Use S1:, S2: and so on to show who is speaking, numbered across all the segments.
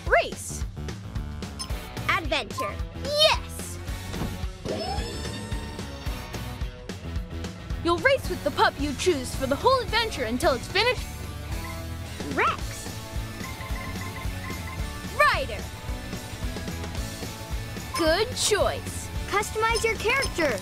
S1: race?
S2: Adventure.
S1: Yes! You'll race with the pup you choose for the whole adventure until it's finished.
S2: Rex.
S1: Ryder. Good choice.
S2: Customize your character.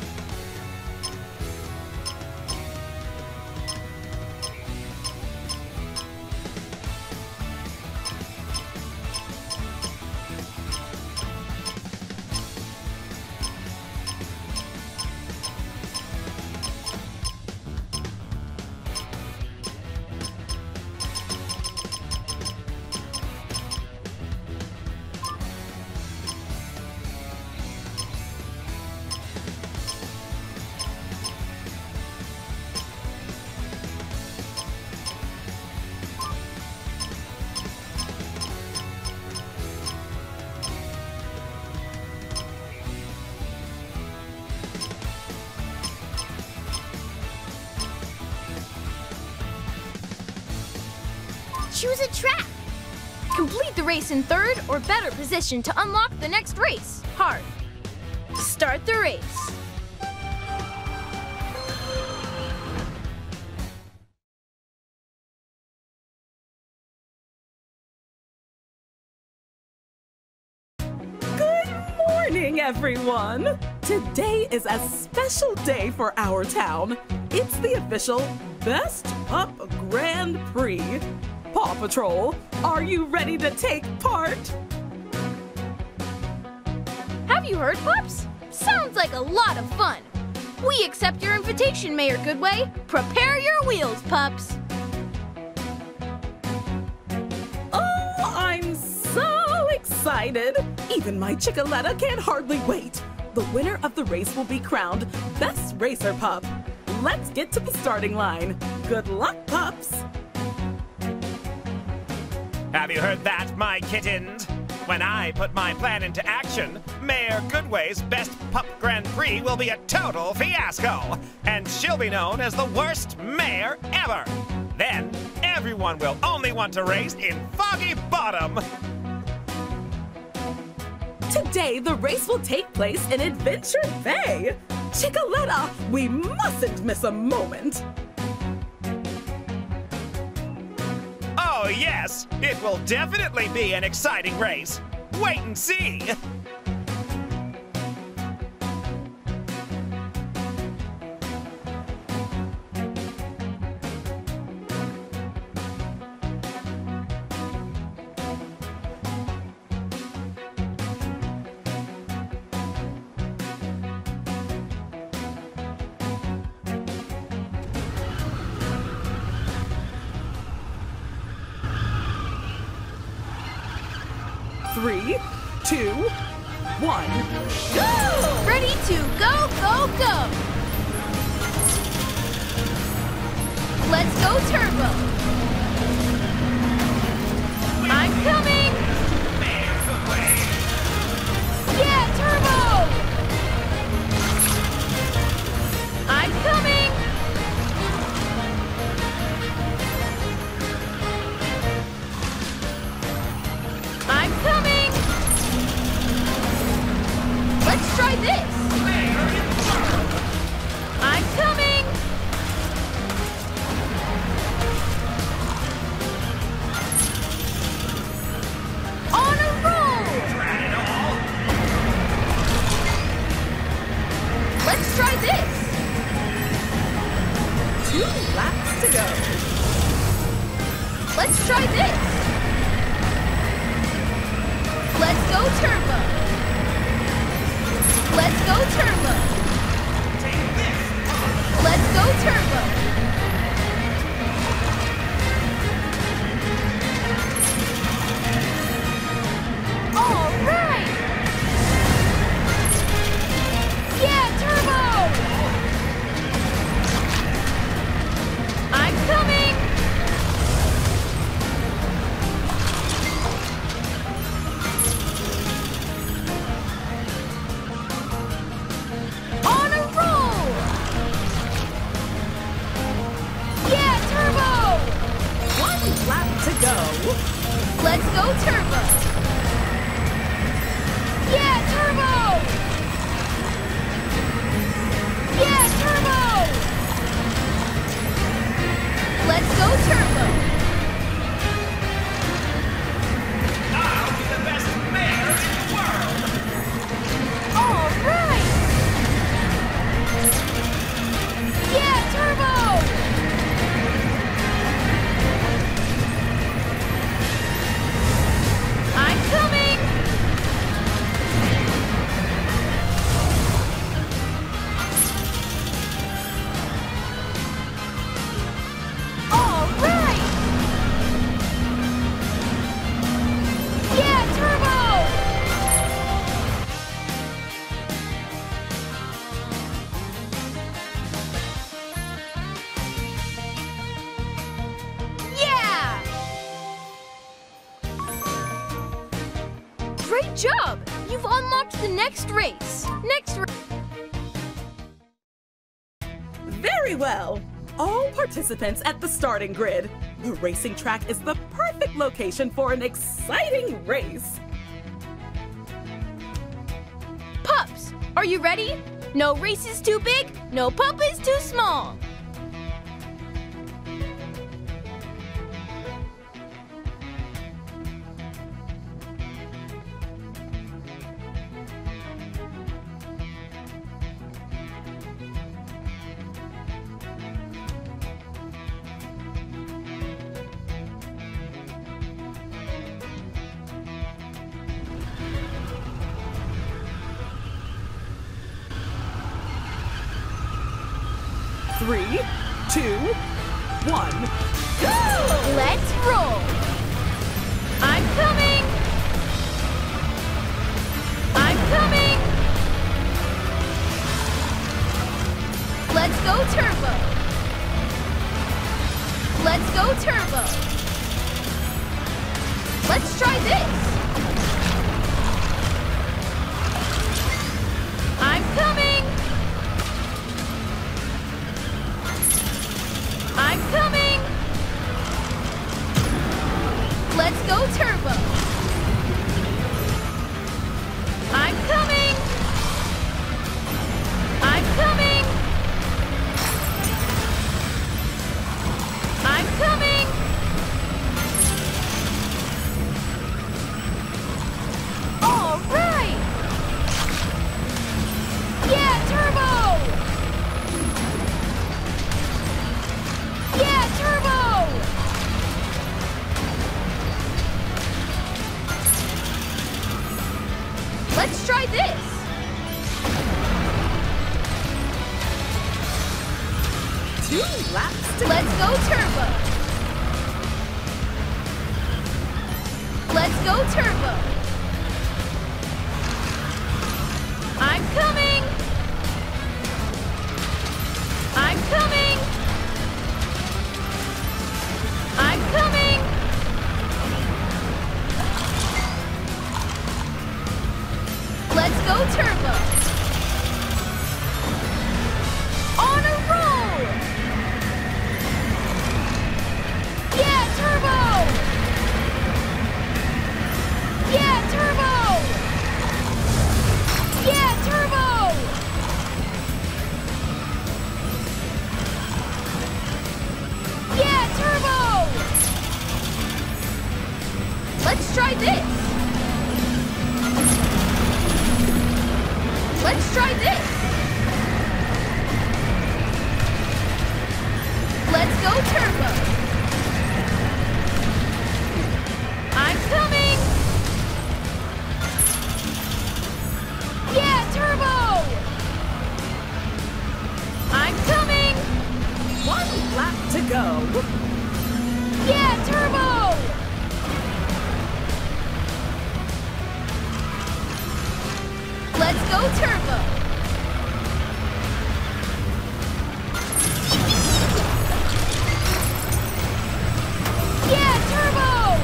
S2: Choose a track.
S1: Complete the race in third or better position to unlock the next race. Hard. Start the race.
S3: Good morning, everyone! Today is a special day for our town. It's the official Best Pup Grand Prix. Paw Patrol, are you ready to take part?
S1: Have you heard, pups? Sounds like a lot of fun. We accept your invitation, Mayor Goodway. Prepare your wheels, pups.
S3: Oh, I'm so excited! Even my Chickaletta can't hardly wait. The winner of the race will be crowned Best Racer Pup. Let's get to the starting line. Good luck, pups!
S4: Have you heard that, my kittens? When I put my plan into action, Mayor Goodway's Best Pup Grand Prix will be a total fiasco, and she'll be known as the worst mayor ever. Then, everyone will only want to race in Foggy Bottom.
S3: Today, the race will take place in Adventure Bay. Chickaletta, we mustn't miss a moment.
S4: Oh yes, it will definitely be an exciting race. Wait and see.
S3: Three, 2, 1, go!
S1: Ready to go, go, go! Let's go, Turbo! I'm coming! Yeah, Turbo! I'm coming! I'm coming! Let's try this! I'm coming! go turbo! Yeah, turbo! Yeah, turbo! Let's go turbo!
S4: I'll be the best mayor in the world!
S1: All right! Yeah, turbo! I'm coming! All right! Yeah, turbo! Yeah! Great job! You've unlocked the next race.
S3: Very well. All participants at the starting grid. The racing track is the perfect location for an exciting race.
S1: Pups, are you ready? No race is too big, no pup is too small.
S3: Three, 2, 1, go!
S1: Let's roll! I'm coming! I'm coming! Let's go turbo! Let's go turbo! Let's try this! I'm coming! I'm coming! Let's go turbo! I'm coming! I'm coming! I'm coming! All right! Yeah, turbo! Yeah, turbo! Let's try this.
S3: Two laps to
S1: Let's go turbo. Let's go turbo. I'm coming. I'm coming. I'm coming. Let's go turbo. On a roll. Yeah, turbo. Yeah, turbo. Yeah, turbo. Yeah, turbo. Let's try this. Let's try this. Let's go turbo. I'm coming. Yeah, turbo. I'm coming.
S3: one lap to go.
S1: Yeah, turbo. Let's go turbo. Yeah, turbo.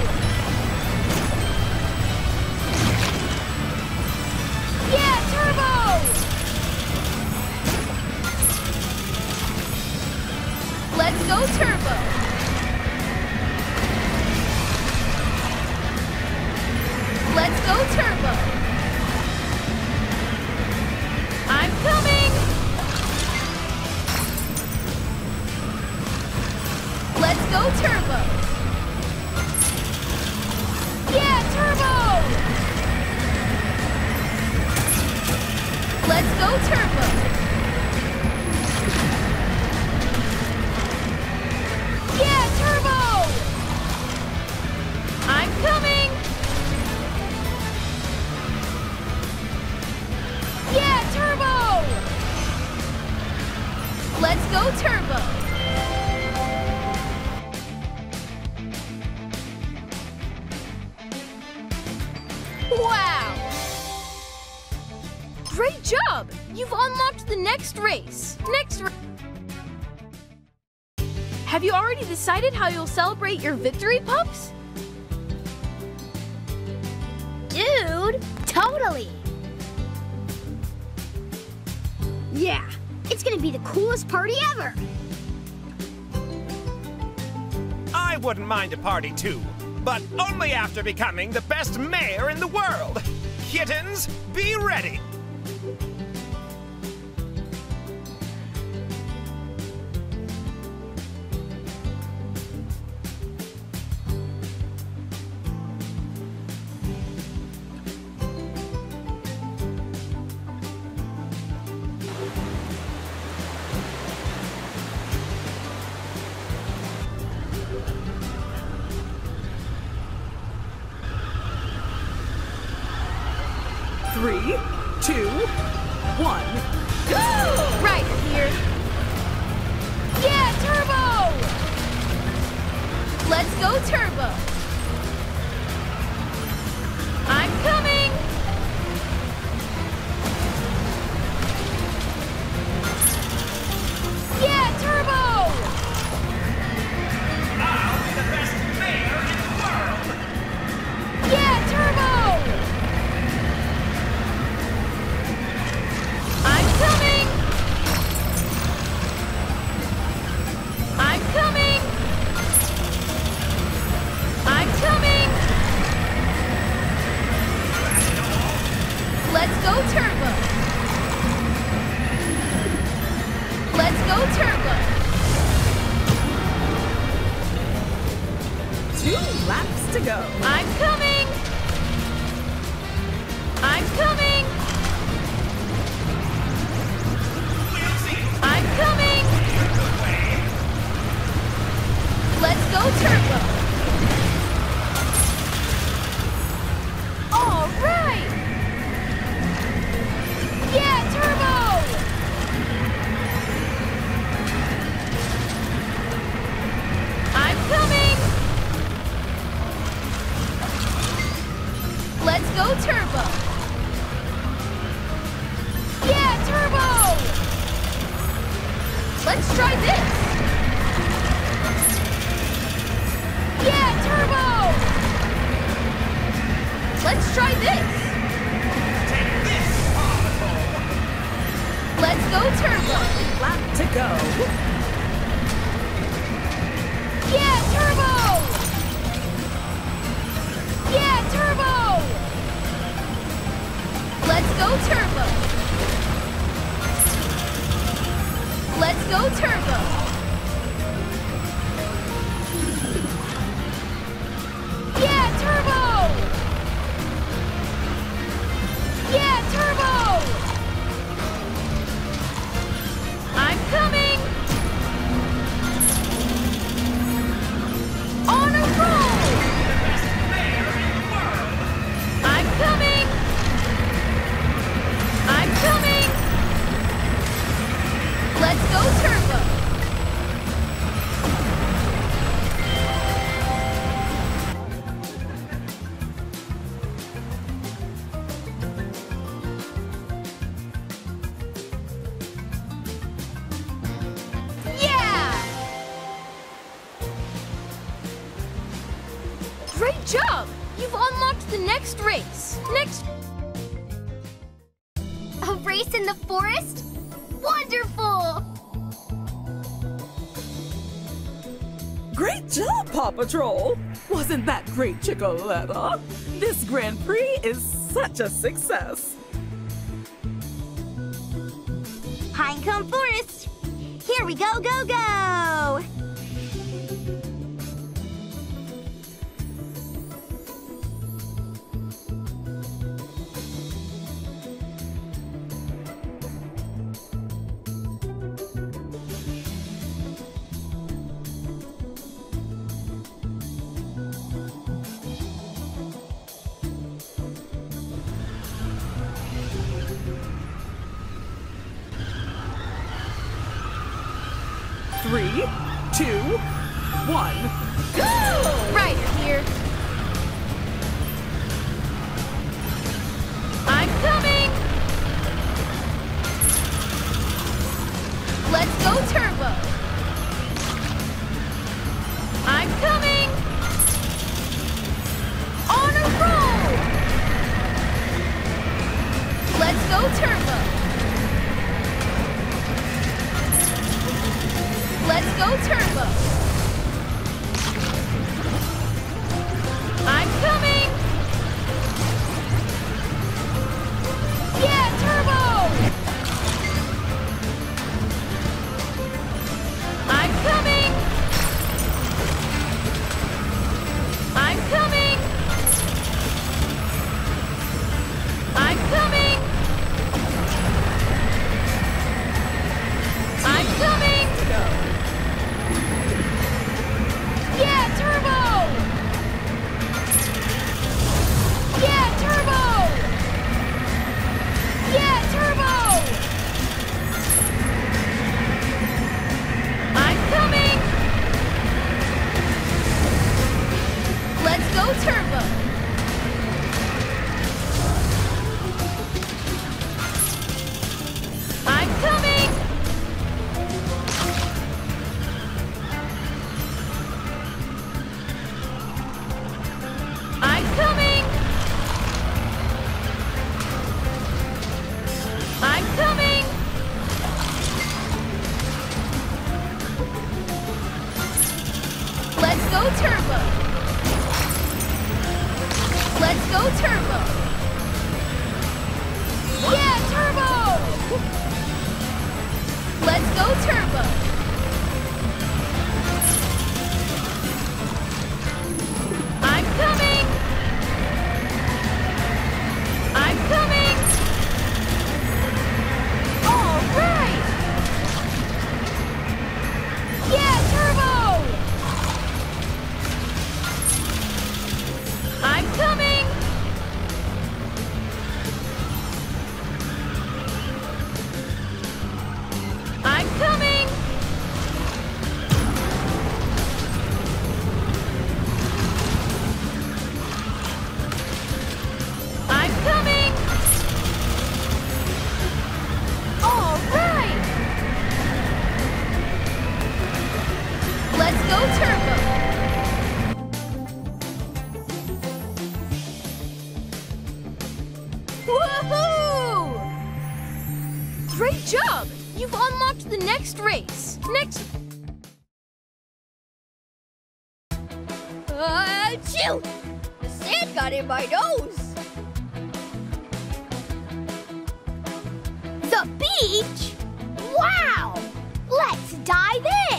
S1: Yeah, turbo. Let's go turbo. Let's go turbo! I'm coming! Let's go turbo! Yeah, turbo! Let's go turbo! Yeah, turbo! I'm coming! Yeah, turbo! Let's go turbo! Wow! Great job! You've unlocked the next race. Have you already decided how you'll celebrate your victory, pups?
S2: Dude, totally. Yeah, it's gonna be the coolest party ever.
S4: I wouldn't mind a party too, but only after becoming the best mayor in the world. Kittens, be ready.
S3: Three, 2, 1, go!
S1: Ryder here. Yeah, turbo! Let's go turbo! I'm coming! Yeah, turbo!
S4: I'll be the best mayor in the world.
S1: Yeah, turbo! I'm coming! I'm coming! I'm coming! Let's go turbo! Let's go turbo!
S3: 2 laps to go.
S1: I'm coming! I'm coming!
S4: We'll see.
S1: I'm coming! Let's go turbo! All right! Yeah, turbo! I'm coming! Let's go turbo! Yeah, turbo! Let's try this! Yeah, turbo! Let's try this!
S4: Take this, PAW Patrol.
S1: Let's go turbo!
S3: Lap to go.
S1: Yeah, turbo! Yeah, turbo! Let's go turbo! Let's go turbo! Yeah, turbo! Yeah, turbo! I'm coming! On a roll! I'm coming! I'm coming! Let's go turbo! Yeah! Great job! You've unlocked the next race.
S2: A race in the forest? Wonderful!
S3: Great job, PAW Patrol. Wasn't that great, Chicoletta? This Grand Prix is such a success.
S2: Pinecone Forest. Here we go, go, go!
S3: Three, two, one, go!
S1: Ryder here. I'm coming! Let's go turbo! I'm coming! On a roll! Let's go turbo! Let's go turbo! I'm coming! Yeah, turbo! I'm coming! I'm coming! I'm coming! I'm coming! Yeah, turbo! Yeah, turbo! Yeah, turbo! I'm coming! Let's go turbo! I'm coming! I'm coming! I'm coming! Let's go turbo! Let's go turbo! Yeah, turbo! Let's go turbo! I'm coming! I'm coming! All right! Yeah, turbo! I'm coming! I'm coming! I'm coming! All right! Let's go turbo! Woohoo! Great job! You've unlocked the next race. Next...
S2: Achoo! The sand got in my nose. The beach? Wow! Let's dive in.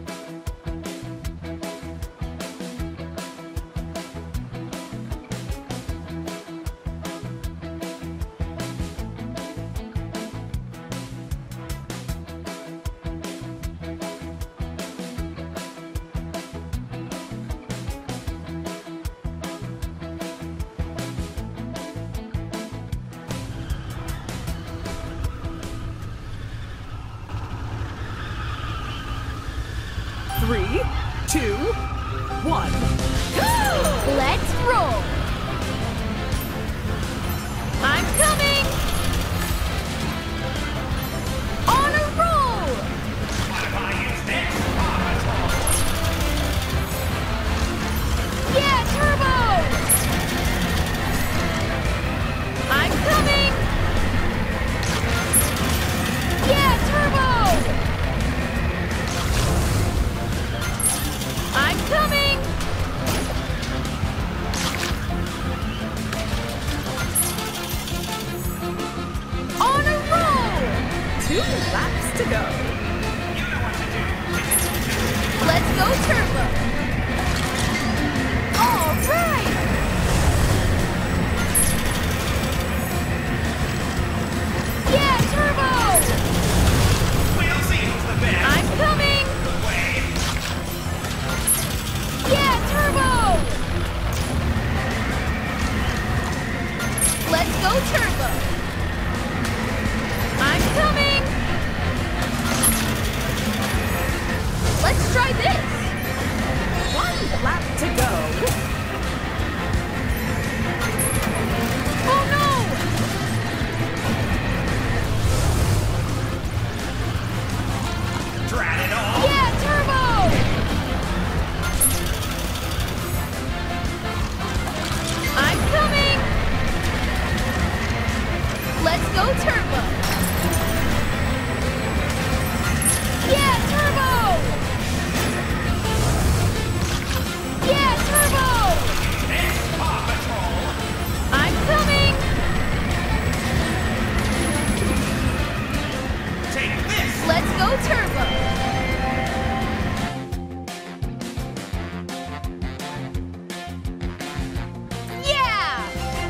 S3: Three, two, one, go!
S1: Let's roll! I'm coming! On a roll!
S4: What if I use this PAW Patrol?
S1: Yeah, turbo! I'm coming! Yeah, turbo! I'm coming! go turbo. I'm coming. Let's try this.
S3: One lap to go.
S1: Oh no!
S4: Drat it all!
S1: Yeah, turbo! I'm coming! Let's go turbo! Yeah, turbo! Yeah, turbo!
S4: It's Paw Patrol!
S1: I'm coming!
S4: Take this!
S1: Let's go turbo! Yeah!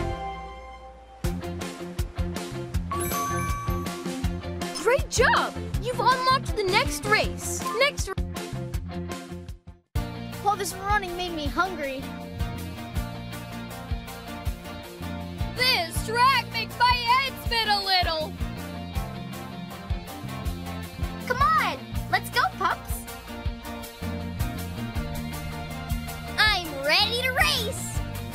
S1: Great job! You've unlocked the next race.
S5: All this running made me hungry.
S1: This track makes my head spin a little.
S2: Come on, let's go, pups. I'm ready to race.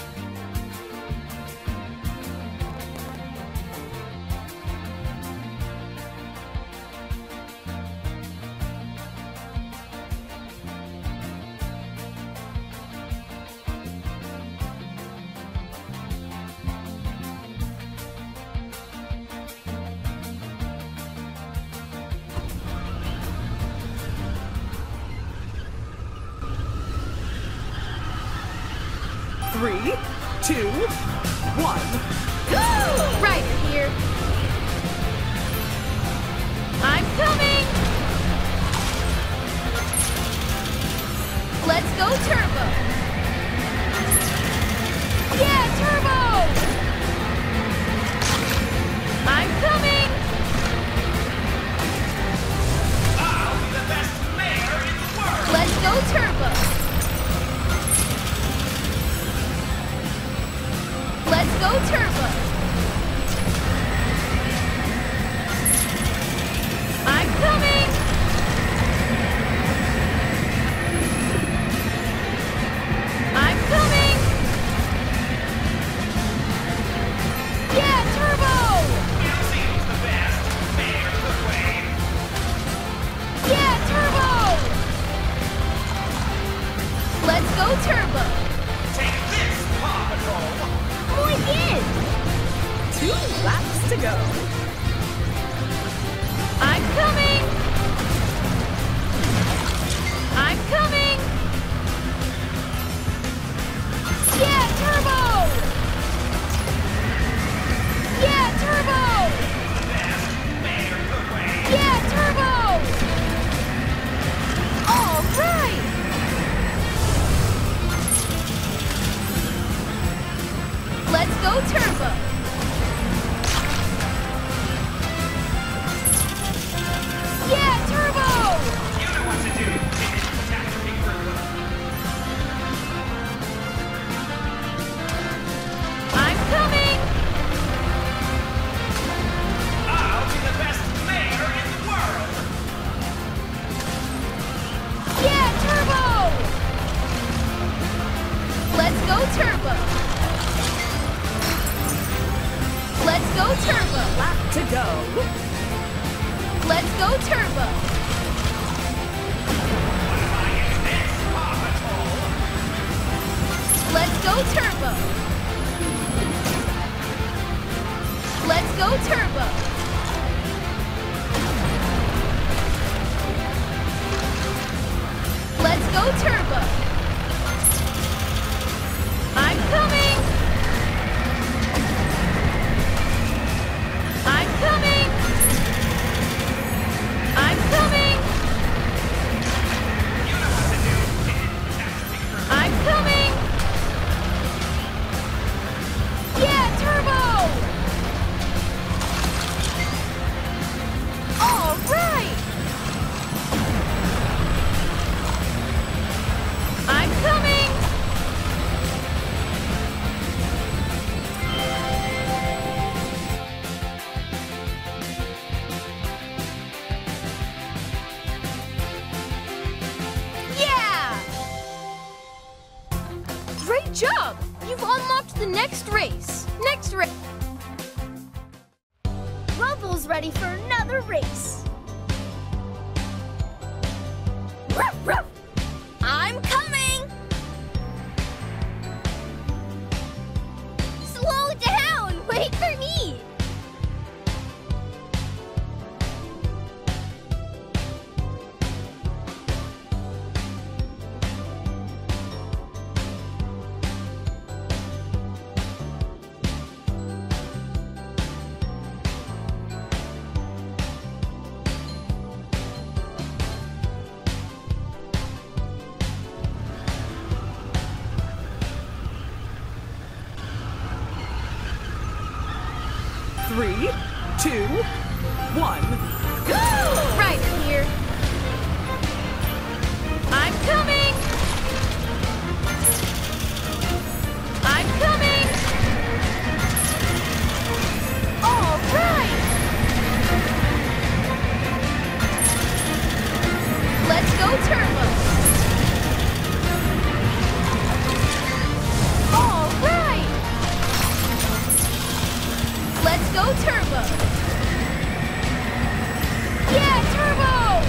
S3: Three, two, one.
S1: Ryder here. I'm coming. Let's go turbo. Yeah, turbo. I'm coming.
S4: I'll be the best mayor in the world!
S1: Let's go turbo. Let's go turbo. I'm coming. I'm coming. Yeah, turbo.
S4: We'll see who's the best mayor Goodway!
S1: Yeah, turbo. Let's go turbo.
S4: Take this, Paw Patrol!
S2: Again.
S3: 2 laps to go.
S1: I'm coming. I'm coming. Yeah, turbo. Yeah, turbo.
S4: The best mayor Goodway!
S1: Yeah, turbo. All right. Let's go turbo. Yeah, turbo.
S4: You know what to do, catastrophe crew!
S1: I'm coming.
S4: I'll be the best mayor in the world!
S1: Yeah, turbo. Let's go turbo. Let's go turbo.
S3: Lap to go.
S1: Let's go turbo.
S4: It's Paw Patrol!
S1: Let's go turbo. Let's go turbo. Let's go turbo. I'm coming. I'm coming. I'm coming.
S4: You know what to do, catastrophe crew!
S1: I'm coming. Yeah, turbo. next race.
S5: Rumble's ready for another race.
S1: Ruff, ruff. I'm coming.
S5: Slow down! Wait for me!
S3: Three, 2, 1, go!
S1: Ryder here. I'm coming. I'm coming. All right. Let's go turbo. All right. Let's go turbo. Yeah, turbo.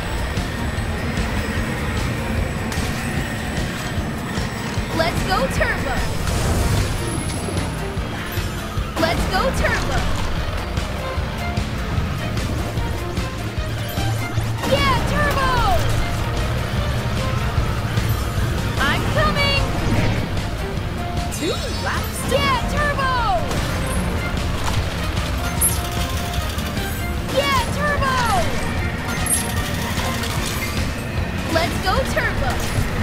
S1: Let's go turbo. Let's go turbo. Yeah, turbo. I'm coming.
S3: 2 laps to
S1: Yeah, turbo. Yeah, turbo. Let's go turbo.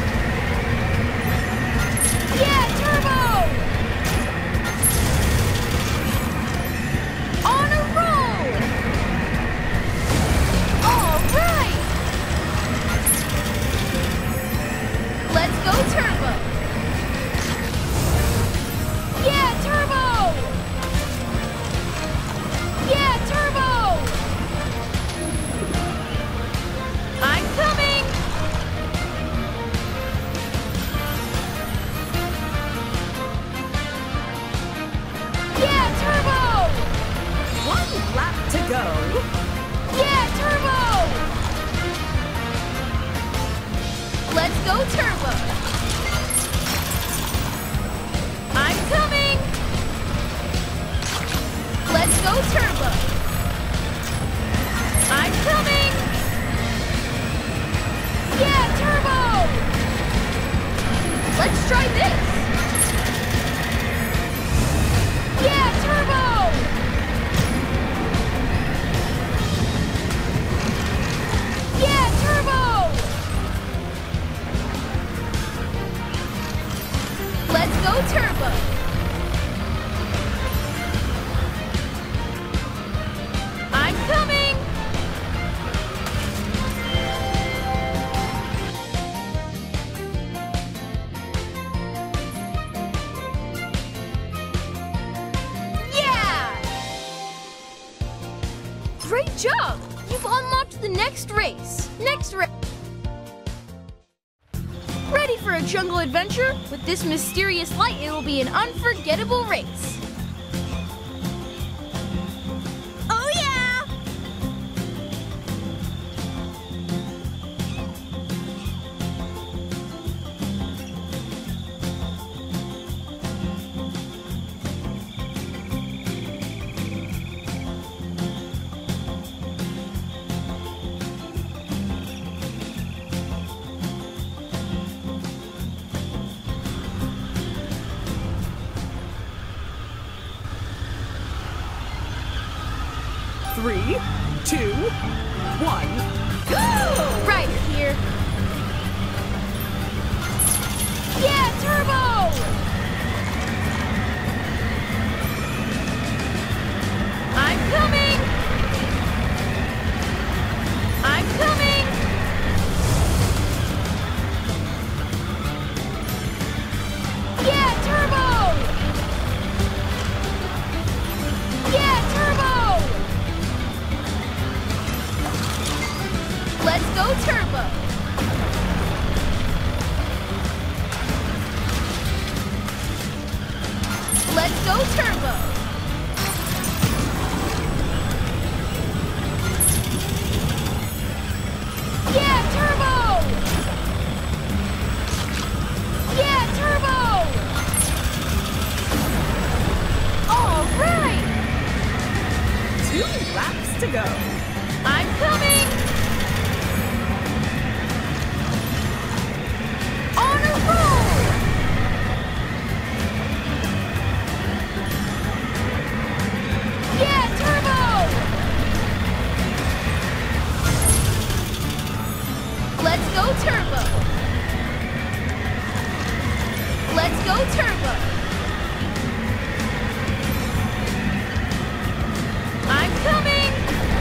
S1: Yeah, turbo. On a roll. All right. Let's go turbo. Yeah, turbo. Yeah, turbo. I'm coming. Yeah, turbo.
S3: 1 lap to go.
S1: Yeah, turbo. Let's go turbo. I'm coming. Let's go turbo. I'm coming. Yeah, turbo. Let's try this. Yeah, turbo. Yeah, turbo. Let's go turbo. I'm coming. Yeah! Great job! You've unlocked the next race. Ready for a jungle adventure? With this mysterious light, it will be an unforgettable race.
S2: Oh, yeah!
S3: Three, 2, 1, go!
S1: Ryder here. Yeah, turbo! I'm coming! I'm coming! Yeah, turbo! Yeah, turbo! Let's go turbo! turbo! Yeah, turbo! Yeah, turbo! All right!
S3: 2 laps to go.
S1: I'm coming! On a roll! Yeah, turbo! Let's go turbo! Let's go turbo! I'm coming!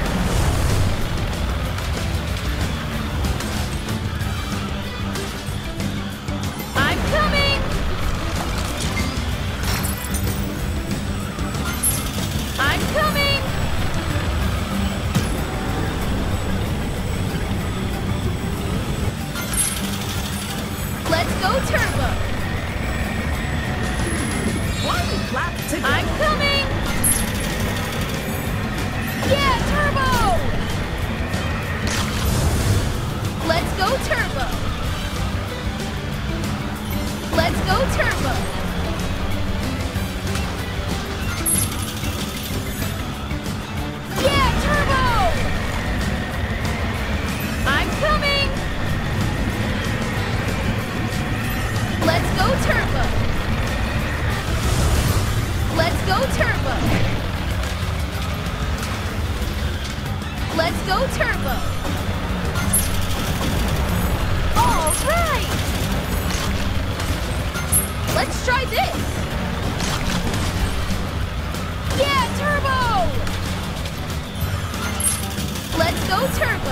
S1: I'm coming! I'm coming! Let's go turbo!
S3: 1 lap to go.
S1: I'm coming! Yeah, turbo! Let's go turbo! Let's go turbo! Yeah, turbo! I'm coming! Let's go turbo! Let's go turbo! Let's go turbo! All right! Let's try this! Yeah, turbo! Let's go turbo!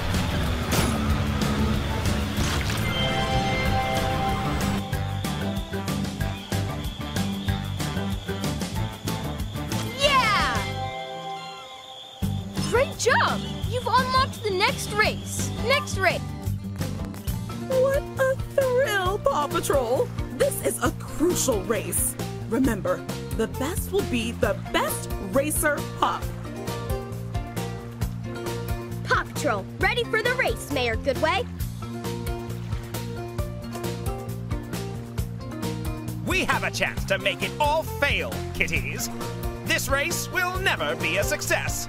S1: Yeah! Great job! You've unlocked the next race. Next race.
S3: What a thrill, PAW Patrol! This is a crucial race. Remember, the best will be the best racer pup.
S5: Paw Patrol, ready for the race, Mayor Goodway.
S4: We have a chance to make it all fail, kitties. This race will never be a success.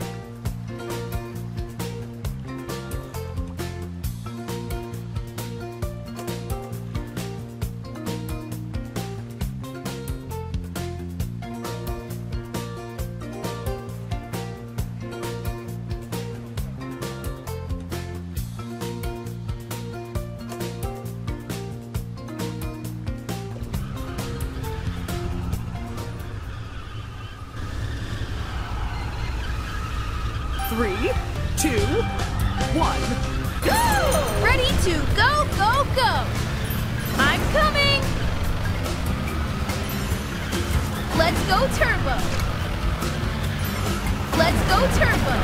S3: Three, 2, 1, go!
S1: Ready to go, go, go! I'm coming! Let's go turbo! Let's go turbo!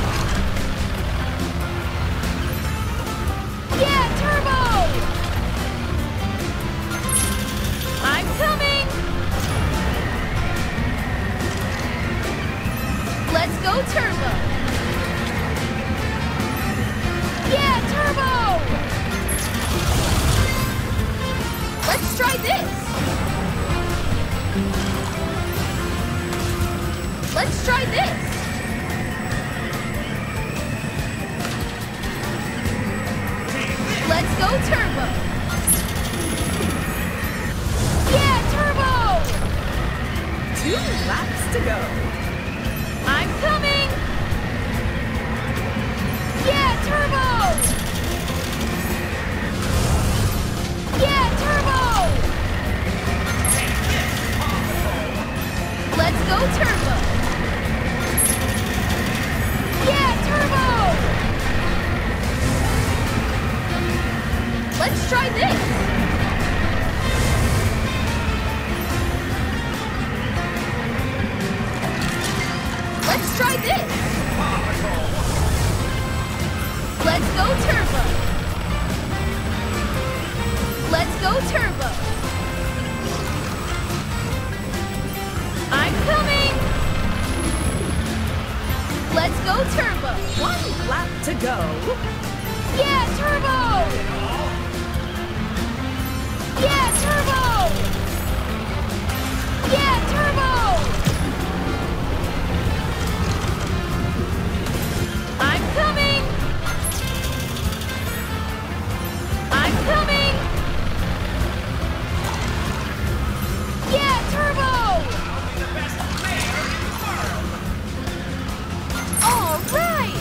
S1: Yeah, turbo! I'm coming! Let's go turbo! Yeah, turbo! Let's try this! Let's try this! Let's go turbo! Yeah, turbo!
S3: 2 laps to go.
S1: I'm coming! Yeah, turbo! Yeah, turbo! Let's go turbo! Yeah, turbo! Let's try this! Let's try this! Let's go turbo! Let's go turbo! I'm
S3: to go.
S1: Yeah, turbo! Yeah, turbo! Yeah, turbo! I'm coming! I'm coming! Yeah, turbo!
S4: I'll be the best mayor in the world!
S1: All right!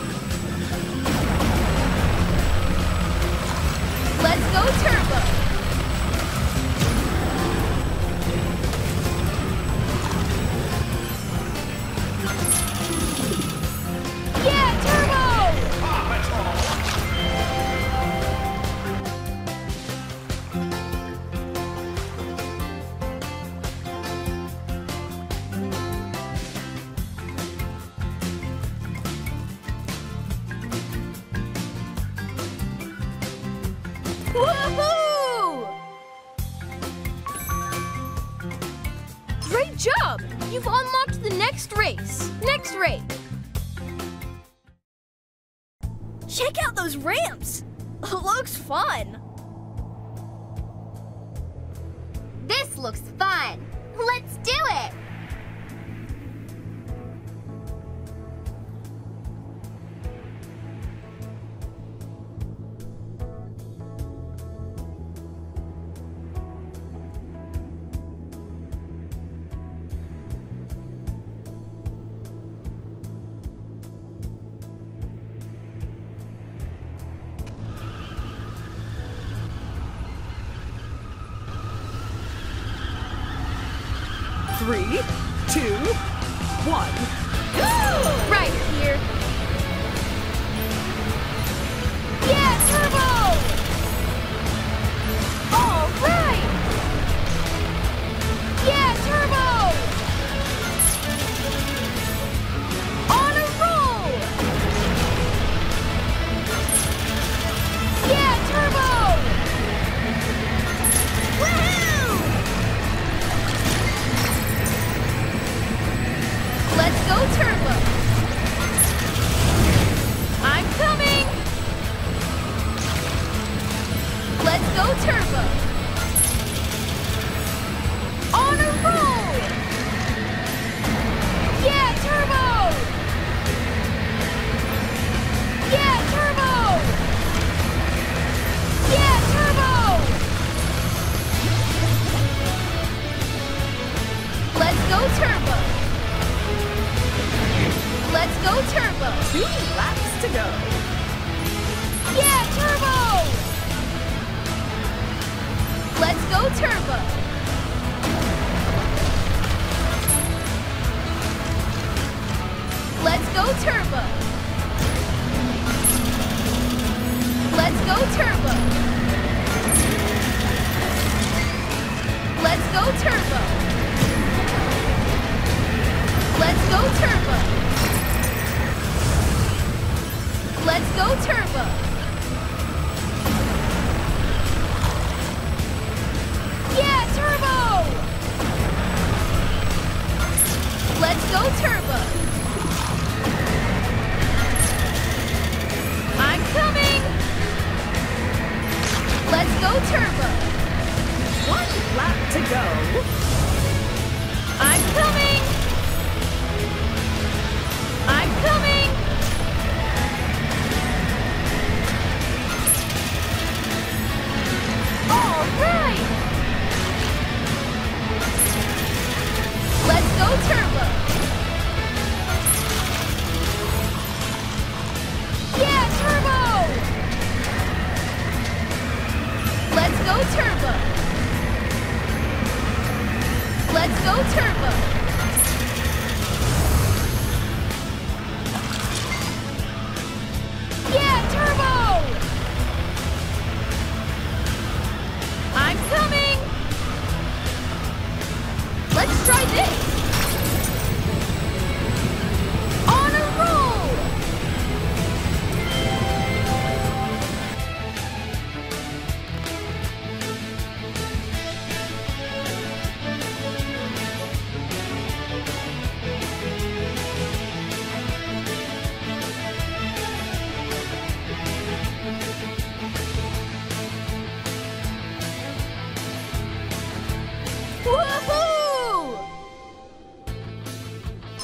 S1: Let's go turbo! Yeah, turbo!
S4: PAW Patrol!
S1: Woohoo! Great job! You've unlocked the next race. Next race.
S5: Check out those ramps. Looks fun.
S2: This looks fun. Let's do it.
S3: Three, 2, 1, go!
S1: Right here. Yeah, turbo! All right! Yeah, turbo! On a roll! Yeah, turbo! Woohoo! Let's go turbo! I'm coming! Let's go turbo! On a roll! Yeah, turbo! Yeah, turbo! Yeah, turbo! Let's go turbo! Let's go turbo!
S3: 2 laps to go.
S1: Yeah, turbo! Let's go turbo! Let's go turbo! Let's go turbo! Let's go turbo! Let's go turbo! Let's go turbo! Yeah, turbo! Let's go turbo! I'm coming! Let's go turbo!
S3: 1 lap to go.
S1: I'm coming! I'm coming!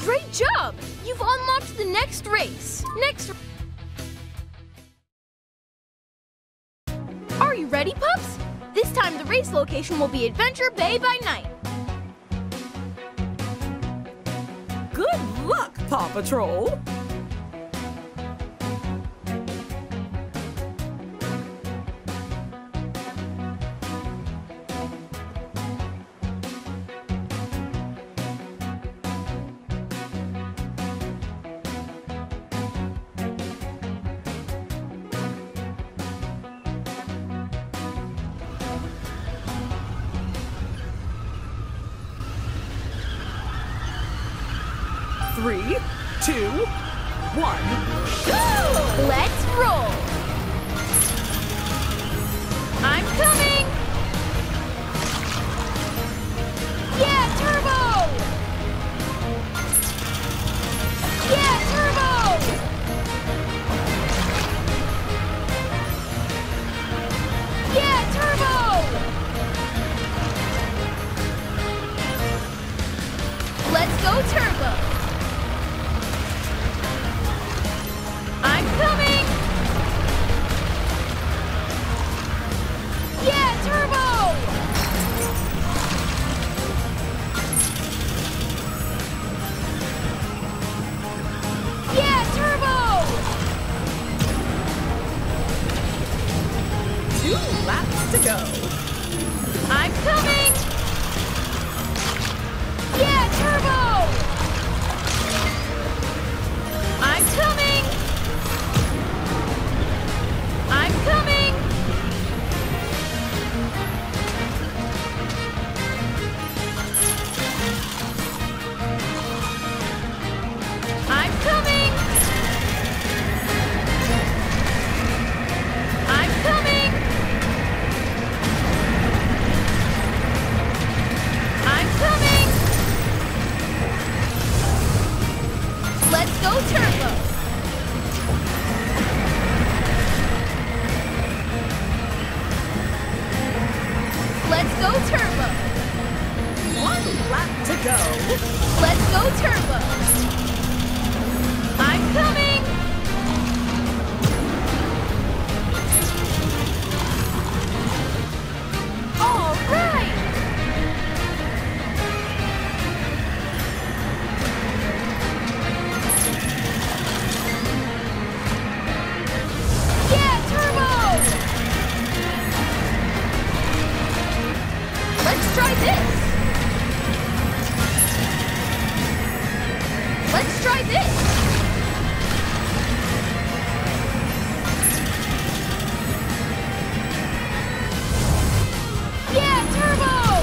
S1: Great job! You've unlocked the next race. Are you ready, pups? This time the race location will be Adventure Bay by night.
S3: Good luck, Paw Patrol! Three, 2, 1,
S1: go! Let's roll! I'm coming! Yeah, turbo! Yeah, turbo! Yeah, turbo! Let's go turbo! I'm coming! Yeah, turbo! Yeah, turbo!
S3: 2 laps to go.
S1: I'm coming! Yeah, turbo! I'm coming! I'm coming! I'm coming! I'm coming! I'm coming! Let's go turbo! Let's go turbo!
S3: 1 lap to go.
S1: Let's go turbo! I'm coming! All right! Yeah, turbo! Let's try this! Let's try this! Yeah, turbo!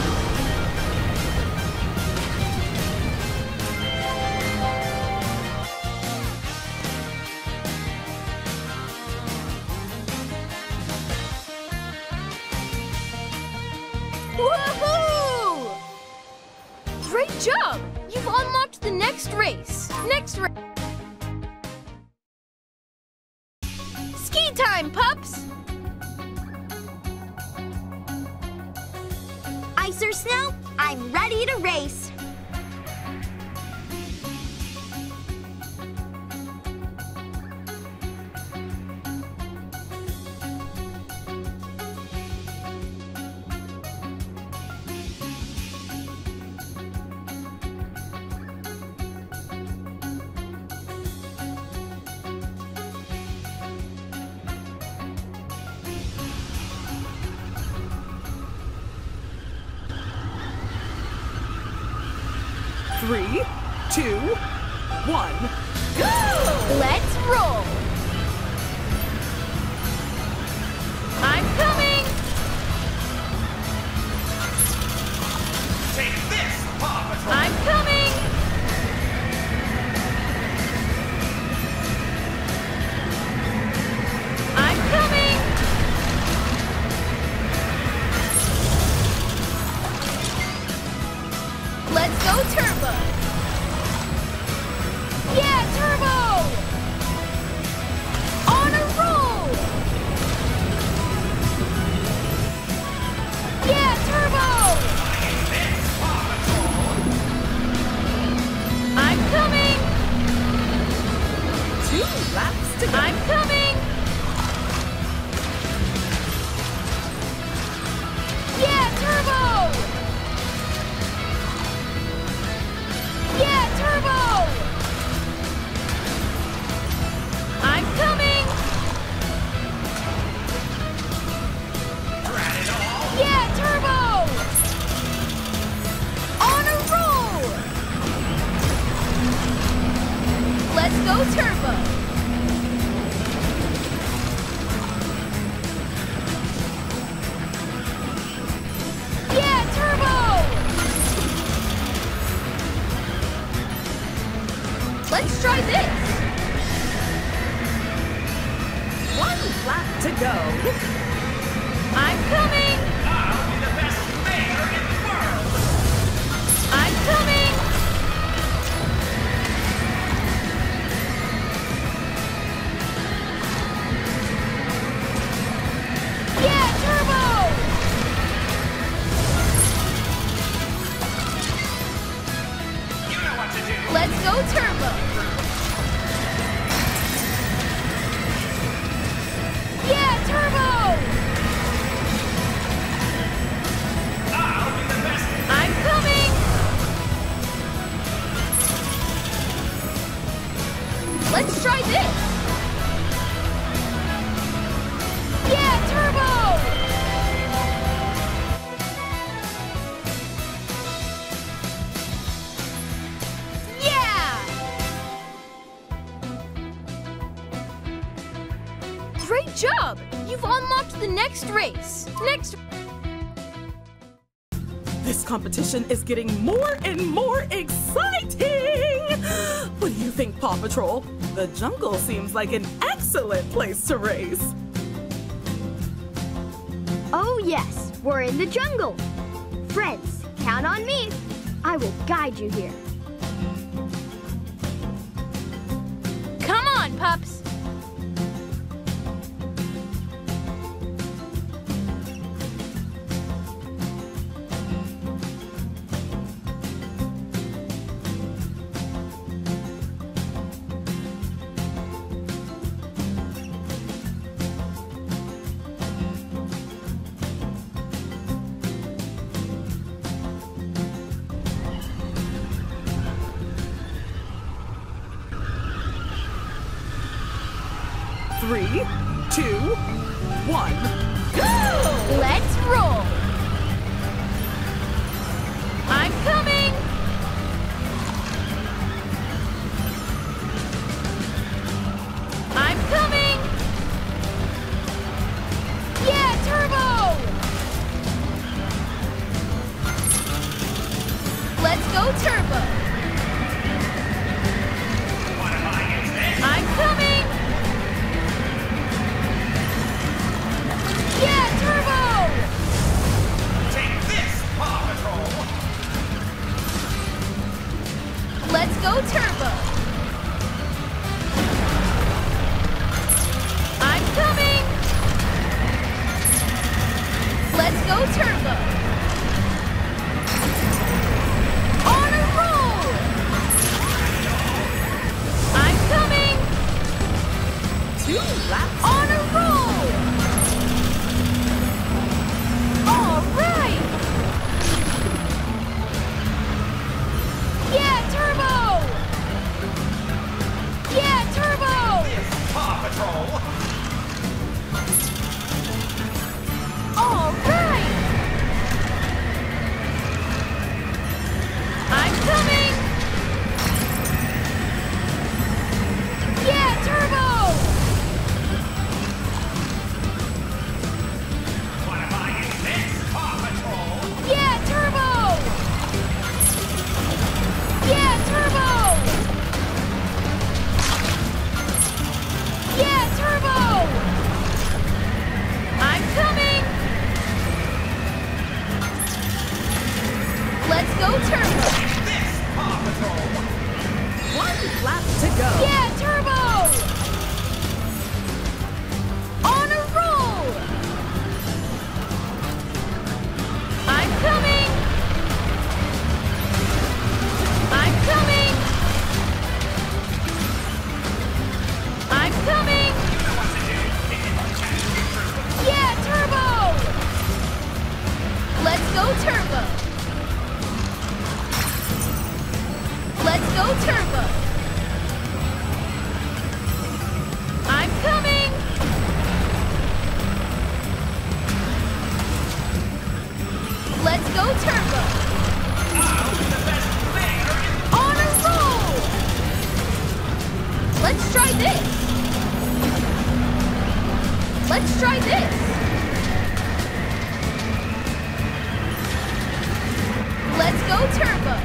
S1: Woohoo! Great job! You've unlocked the next race. Ski time, pups!
S2: Ice or snow, I'm ready to race.
S3: Three, 2, 1,
S1: go! Let's roll! I'm coming!
S4: Take this, Paw Patrol!
S1: I'm coming! I'm coming! Let's go turbo! Yeah, turbo! On a roll!
S3: laps to go.
S1: I'm coming! Yeah, turbo! Yeah, turbo! I'm coming! Yeah, turbo! On a roll! Let's go turbo! Yeah, turbo! Let's try this!
S3: One lap to go.
S1: I'm coming!
S4: I'll be the best mayor in the world!
S1: I'm coming! Yeah, turbo!
S4: You know what to do!
S1: Let's go turbo! Yeah, turbo!
S4: I'll be the best!
S1: I'm coming! Let's try this! Yeah, turbo! Yeah! Great job! You've unlocked the next race.
S3: This competition is getting more and more exciting! What do you think, Paw Patrol? The jungle seems like an excellent place to race.
S5: Oh yes, we're in the jungle. Friends, count on me. I will guide you here.
S1: Come on, pups!
S3: Three, 2, 1, go!
S1: Let's roll! I'm coming! I'm coming! Yeah, turbo! Let's go turbo!
S4: What if I use this?
S1: I'm coming! Yeah, turbo!
S4: Take this, Paw Patrol!
S1: Let's go turbo! I'm coming! Let's go turbo! On a roll! I'm coming!
S3: 2 laps.
S1: On a roll! All right! Yeah, turbo! Yeah, turbo!
S4: This Paw Patrol!
S1: All right! I'm coming! Yeah, turbo!
S4: What if I use this, Paw Patrol?
S1: Yeah, turbo! Yeah, turbo! Yeah, turbo! I'm coming! Let's go turbo!
S4: This Paw Patrol!
S3: 1 lap to go.
S1: Yeah, turbo! On a roll! I'm coming! I'm coming! I'm Let's go turbo! I'm coming! Let's go turbo!
S4: I'll be the best mayor in the...
S1: On a roll! Let's try this! Let's try this! Let's go turbo!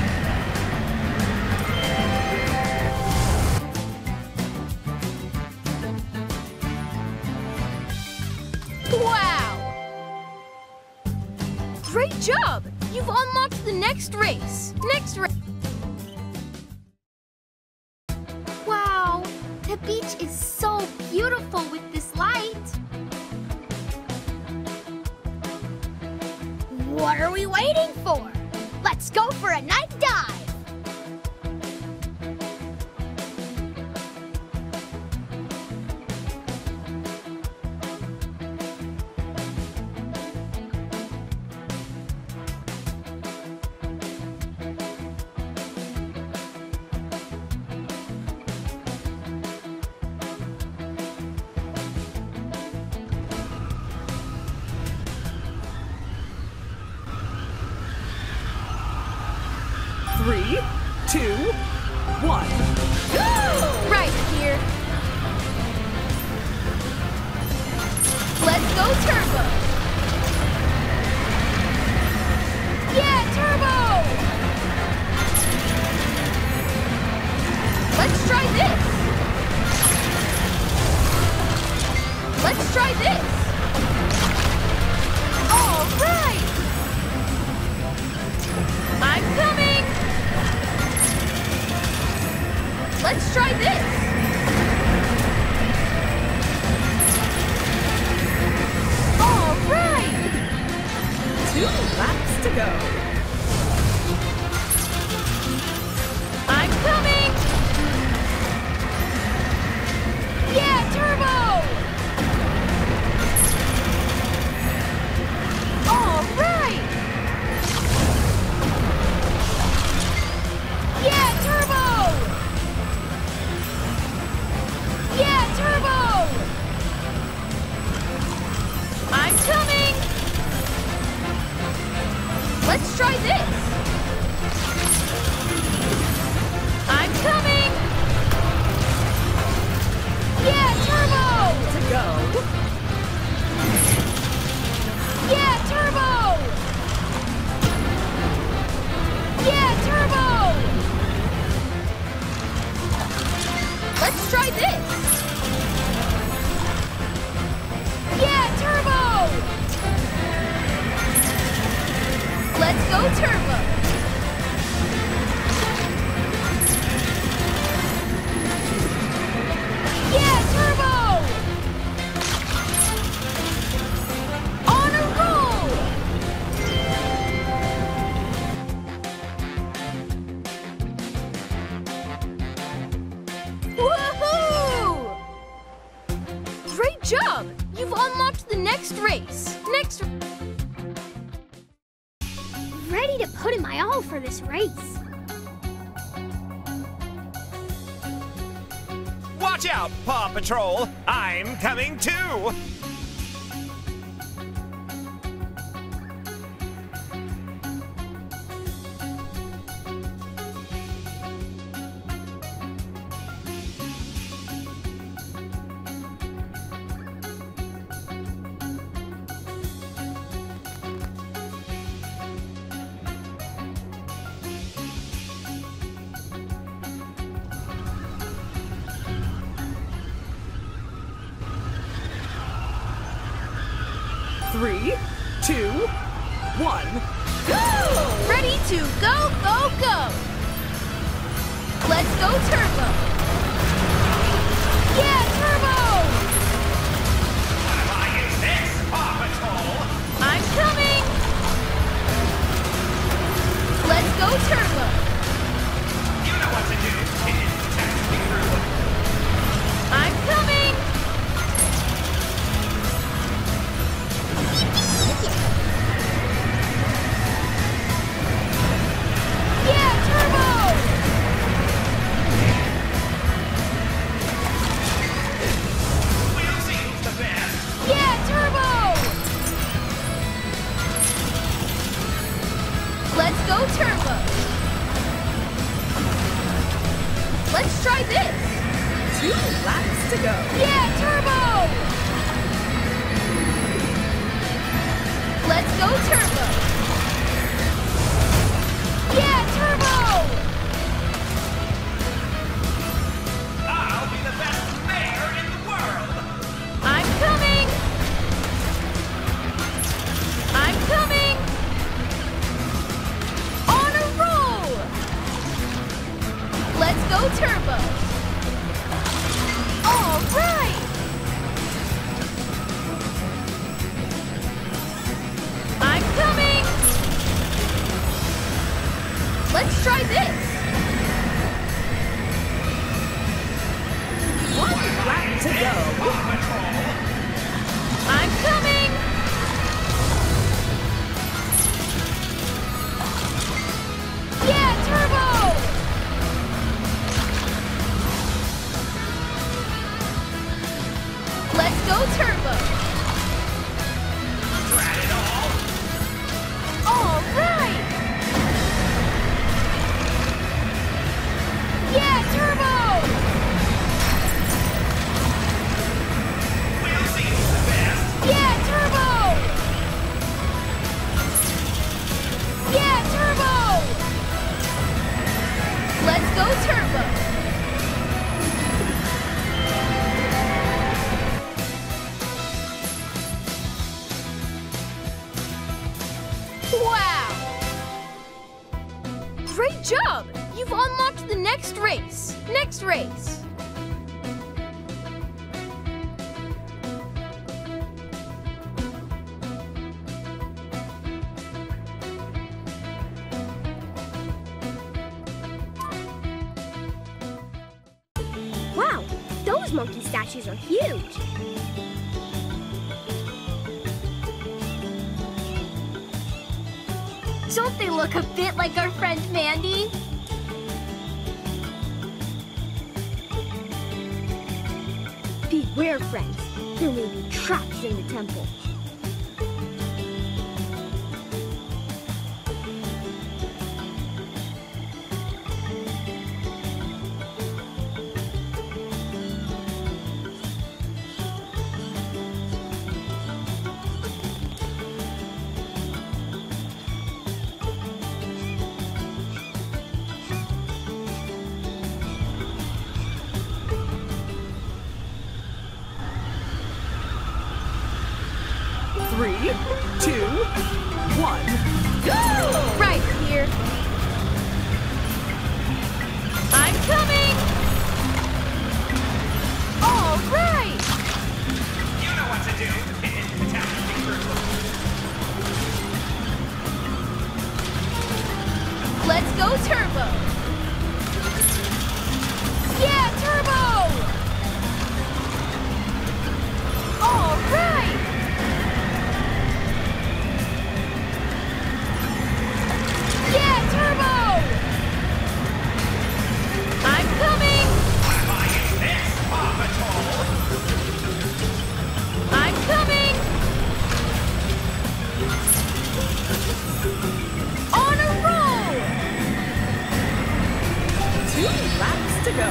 S1: Wow! Great job! You've unlocked the next race.
S5: Wow, the beach is so beautiful with this light. What are we waiting for? Let's go for a night dive.
S3: Three, 2, 1.
S1: Go! Right here. Let's go turbo! Yeah, turbo! Let's try this! Let's try this! All right! I'm coming! Let's try this! All right!
S3: 2 laps to go.
S1: I'm coming! Yeah, turbo! All right! Yeah, turbo! Yeah, turbo! I'm coming! Let's try this! I'm coming! Yeah, turbo!
S3: To go.
S1: Yeah, turbo! Yeah, turbo! Let's try this! Yeah, turbo! Let's go turbo! Yeah, turbo! On a roll! Woohoo! Great job! You've unlocked the next race.
S5: Ready to put in my all for this race.
S4: Watch out, Paw Patrol! I'm coming too!
S3: Three, 2, 1.
S1: Go! Ready to go, go, go! Let's go turbo! Yeah, turbo!
S4: Why is this, Paw Patrol?
S1: I'm coming! Let's go turbo!
S4: You know what to do. It is technically true.
S1: I'm coming! Yeah, turbo! Let's try this.
S3: 2 laps to go.
S1: Yeah, turbo! Let's go turbo. Yeah, turbo!
S4: I'll be the best mayor in the world!
S1: I'm coming! I'm coming! On a roll! Let's go turbo! All right! I'm coming! Let's try this!
S3: 1 lap to go.
S4: PAW Patrol!
S1: I'm coming! Yeah, turbo! Let's go turbo!
S4: Drat it all!
S1: All right! Yeah, turbo!
S4: We'll see who's the best!
S1: Yeah, turbo! Yeah, turbo! Let's go turbo! Wow! Great job! You've unlocked the next race. Next race.
S5: Wow, those monkey statues are huge.
S2: Don't they look a bit like our friend Mandy?
S5: Beware, friends. There may be traps in the temple.
S3: Three, 2, 1, go!
S1: Right here. I'm coming! All right!
S4: You know what to do, catastrophe crew!
S1: Let's go turbo! Yeah, turbo! All right! Yeah, turbo! I'm coming!
S4: What am I in this, PAW Patrol?
S1: I'm coming! On a roll!
S3: 2 laps to go.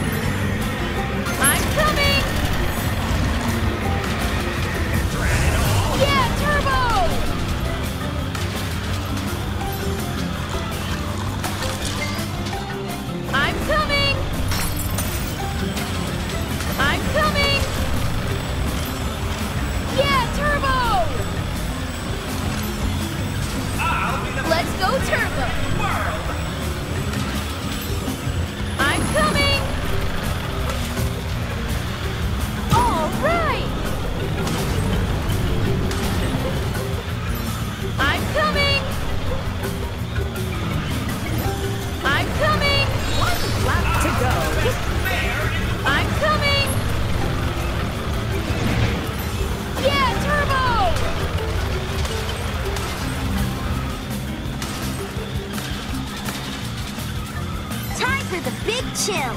S1: I'm coming!
S4: Drat it all!
S1: Yeah, turbo! I'm coming! I'm coming! Yeah, turbo!
S4: I'll be the
S1: Let's go turbo!
S4: world!
S1: I'm coming! All right! I'm coming! I'm coming!
S3: 1 lap to go.
S4: Mayor in the
S1: I'm coming! Yeah, turbo!
S2: Time for the big chill.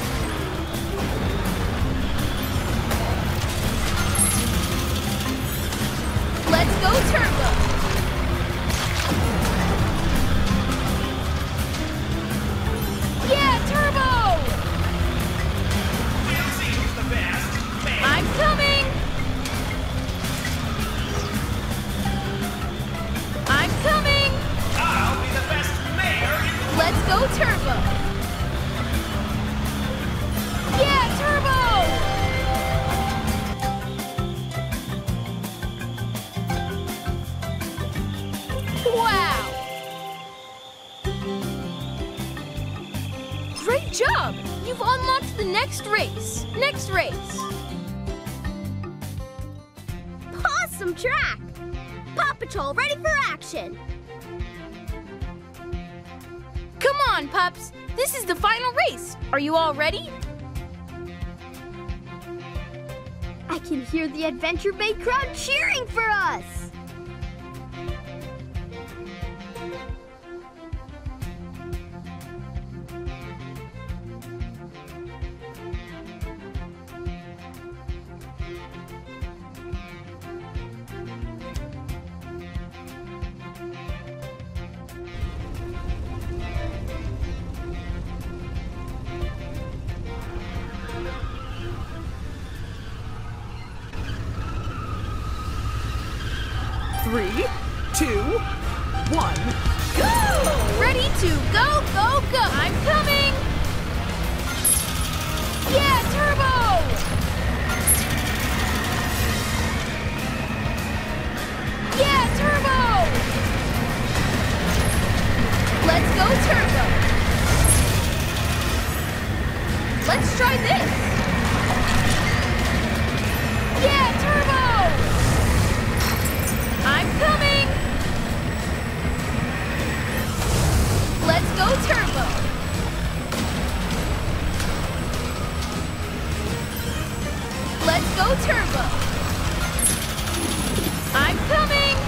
S1: Let's go turbo! Yeah, turbo! Great job! You've unlocked the next race. Next race.
S5: Awesome track! Paw Patrol ready for action!
S1: Come on, pups. This is the final race. Are you all ready?
S5: I can hear the Adventure Bay crowd cheering for us!
S3: Three, 2, 1,
S1: Go! Ready to go, go, go! I'm coming! Yeah, turbo! Yeah, turbo! Let's go, turbo! Let's try this! Yeah, turbo! I'm coming! Let's go, turbo! Let's go, turbo! I'm coming!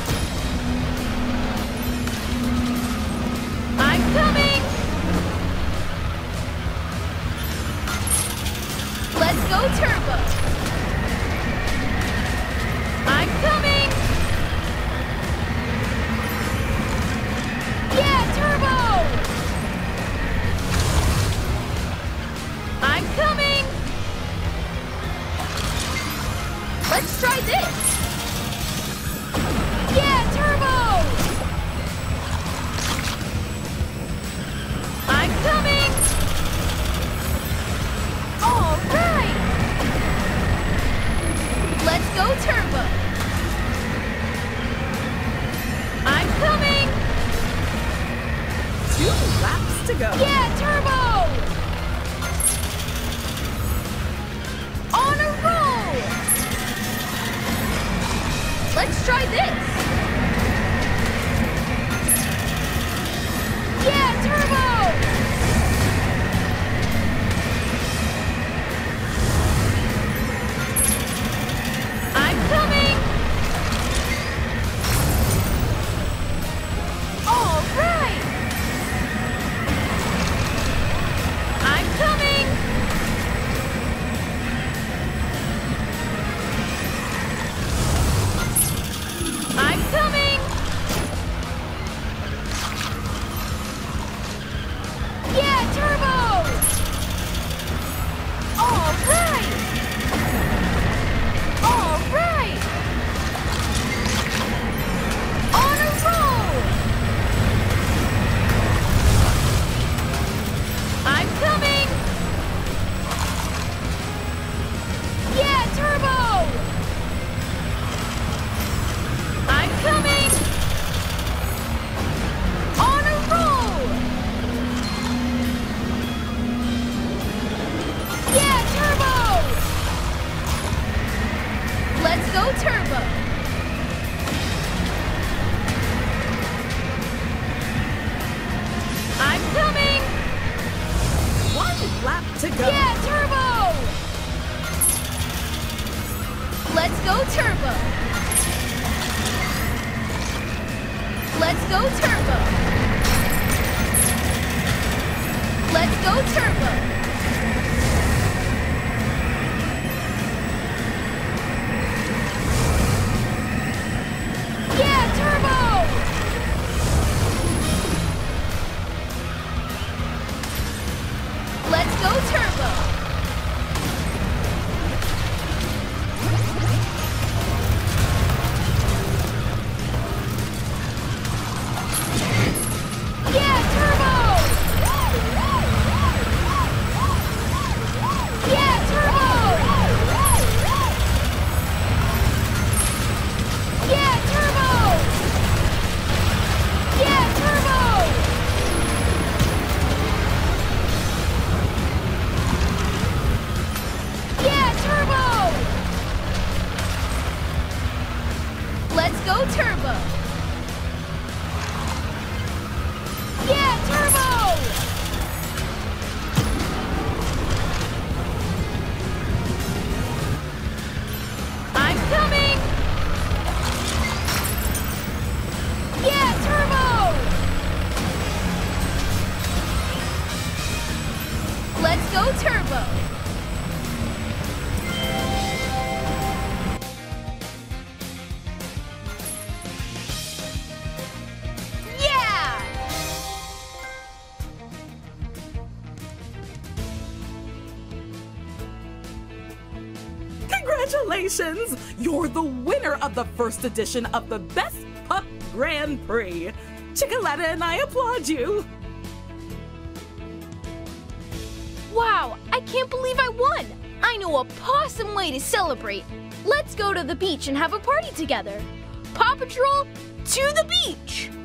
S1: I'm coming! Let's go, turbo! I'm coming! Yeah, turbo! I'm coming! Let's try this! Yeah, turbo! I'm coming! All right! Let's go, turbo! I'm coming!
S3: 2 laps to go.
S1: Yeah, turbo! On a roll! Let's try this! Yeah, turbo! I'm coming! All right! I'm coming! I'm coming! Yeah, turbo! All right! All right! On a roll! I'm coming! Yeah, turbo! I'm coming! On a roll! Yeah, turbo! Let's go, turbo! I'm coming!
S3: 1 lap to go.
S1: Yeah, turbo! Let's go, turbo! Let's go, turbo! Let's go, turbo! Yeah, turbo! Let's go, turbo! Yeah, turbo! go turbo! Yeah!
S3: Congratulations! You're the winner of the first edition of the Best Pup Grand Prix. Chickaletta and I applaud you.
S1: Wow, I can't believe I won! I know a pawsome way to celebrate. Let's go to the beach and have a party together. Paw Patrol, to the beach!